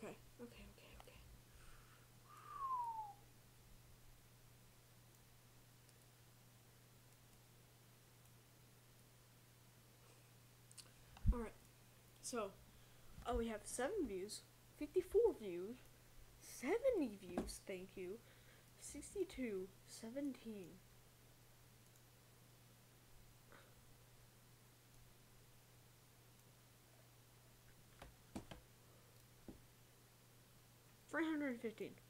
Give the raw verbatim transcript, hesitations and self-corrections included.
Okay, okay, okay, okay. Alright, so, oh, we have seven views, fifty-four views, seventy views, thank you, sixty-two, seventeen. three hundred fifteen.